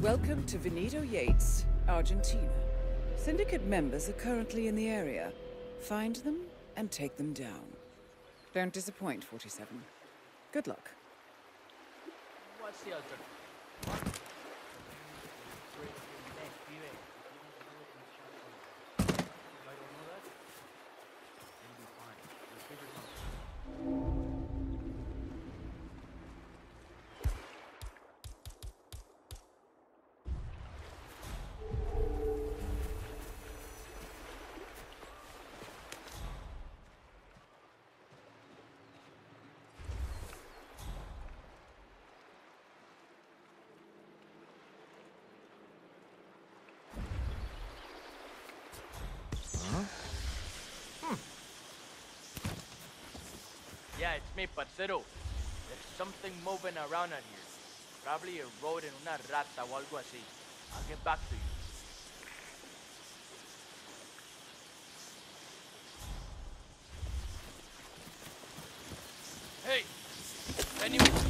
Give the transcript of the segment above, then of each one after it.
Welcome to Benito Yates, Argentina. Syndicate members are currently in the area. Find them and take them down. Don't disappoint, 47. Good luck. What's the other? Yeah, it's me, parcero. There's something moving around out here. Probably a road and una rata o algo así. I'll get back to you. Hey! Anyone?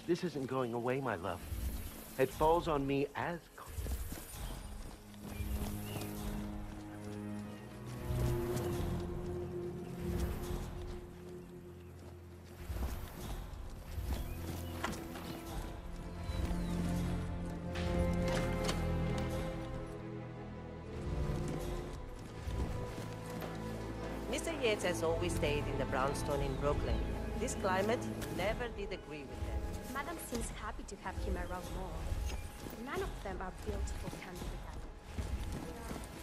This isn't going away, my love. It falls on me as Mr. Yates has always stayed in the brownstone in Brooklyn. This climate never did agree with him. Madam seems happy to have him around more. None of them are built for country life.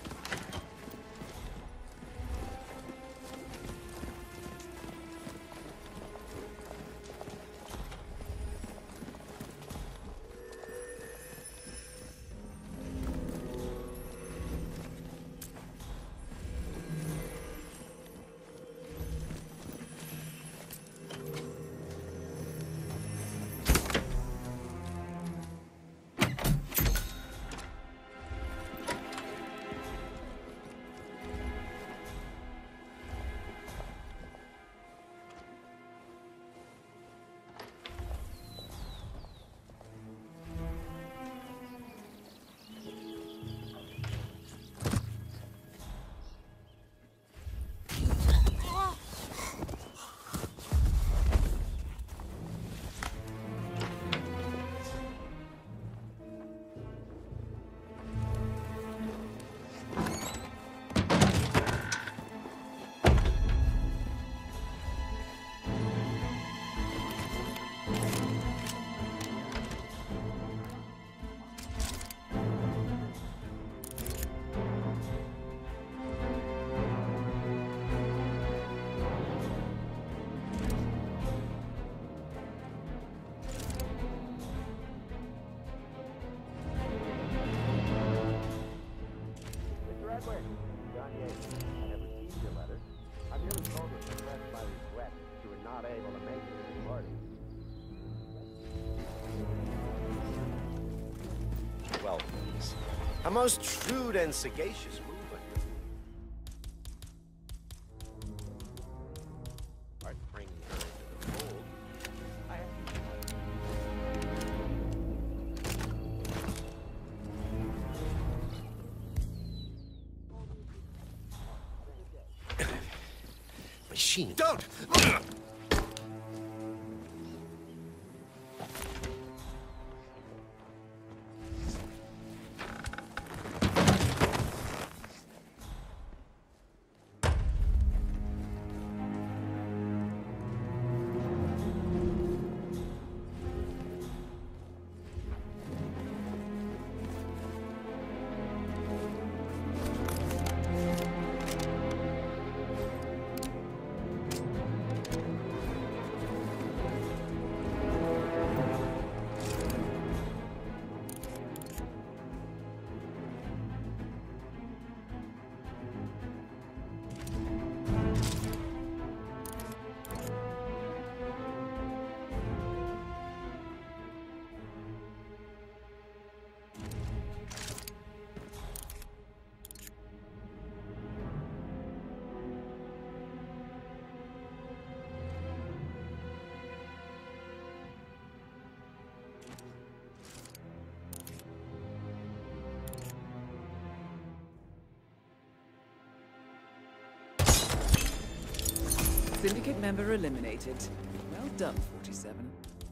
well, a most shrewd and sagacious move on your part, bringing her into the fold. Machine. Don't! Syndicate member eliminated. Well done, 47.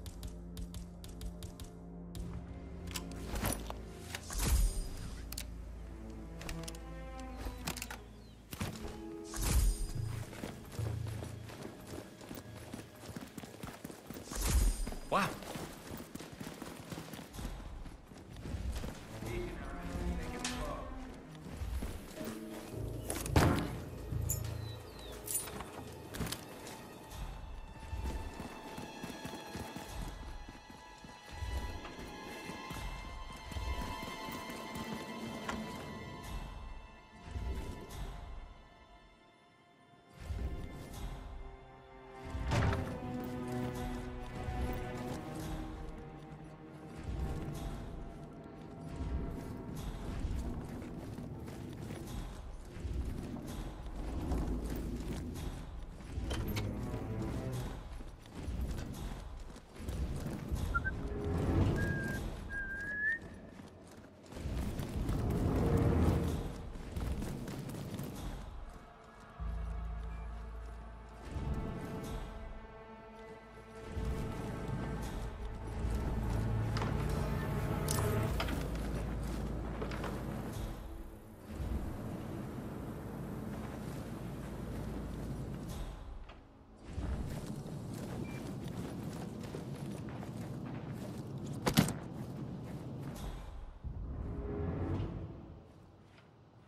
Wow.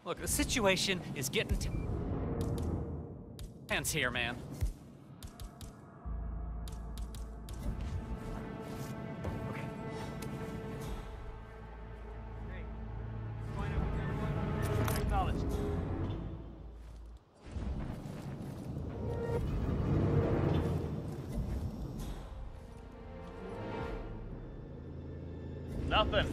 Look, the situation is getting tense here, man. Acknowledged. Nothing.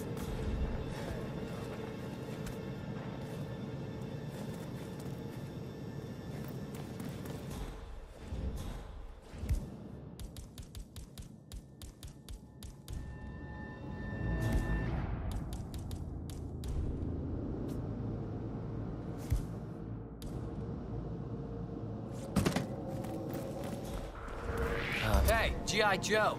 Hey, G.I. Joe.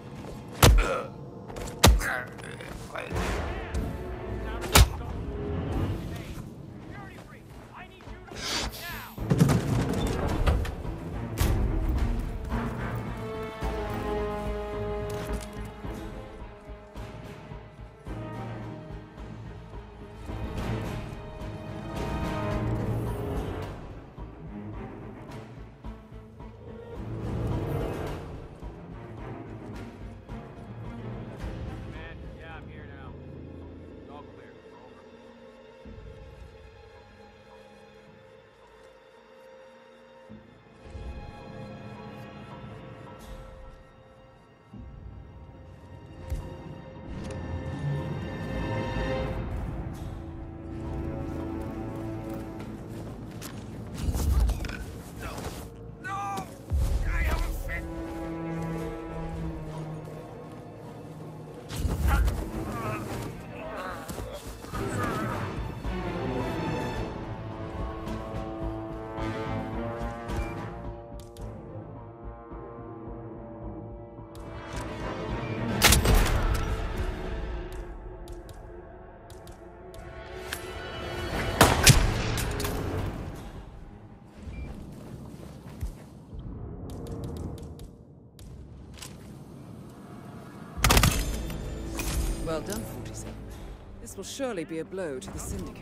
Well done, 47. This will surely be a blow to the Syndicate.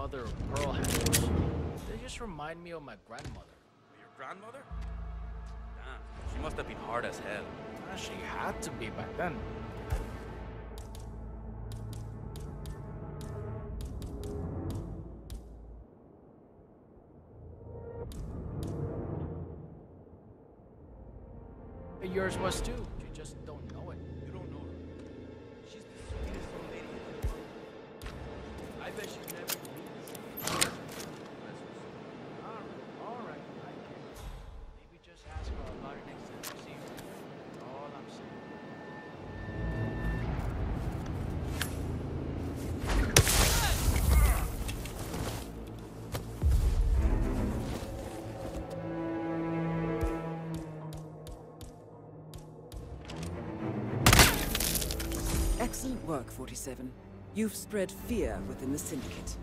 mother of pearl handlers. They just remind me of my grandmother. Your grandmother? Damn, she must have been hard as hell. She had to be back then. Yours was too. You just don't know it. You don't know her. She's the sweetest little lady in the world. I bet she's never been. Alright, I get it. Maybe just ask her about it next time you see her. That's all I'm saying. Excellent work, 47. You've spread fear within the Syndicate.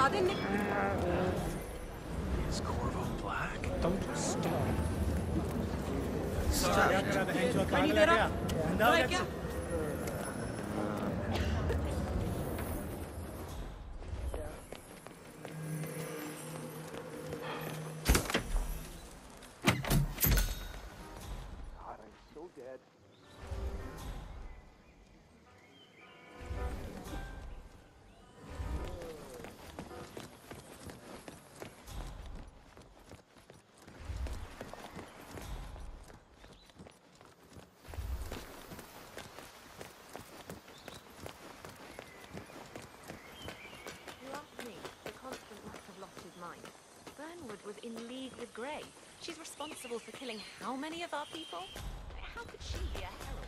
Is Corvo black? Don't stop. God, I'm so dead. You asked me. The Constant must have lost his mind. Burnwood was in league with Grey. She's responsible for killing how many of our people? How could she be a herald?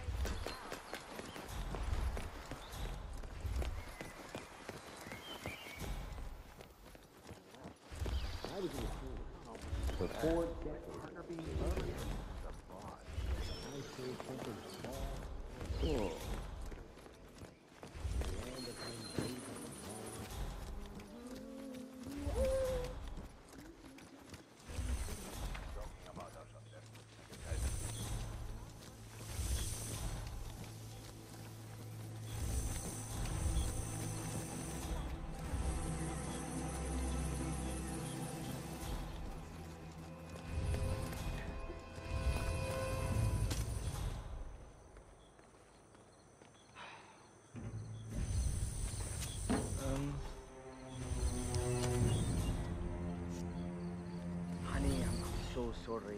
Honey, I'm so sorry.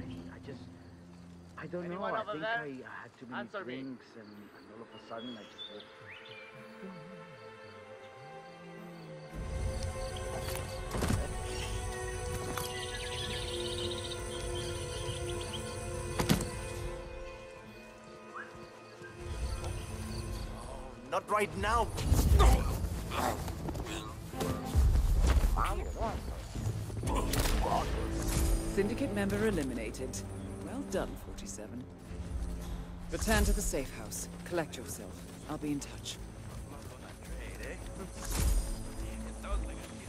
I don't know. Anyone I over think there? I had too many Answer me. drinks and all of a sudden I just... Not right now. Syndicate member eliminated. Well done, 47. Return to the safe house. Collect yourself. I'll be in touch. Trade, eh?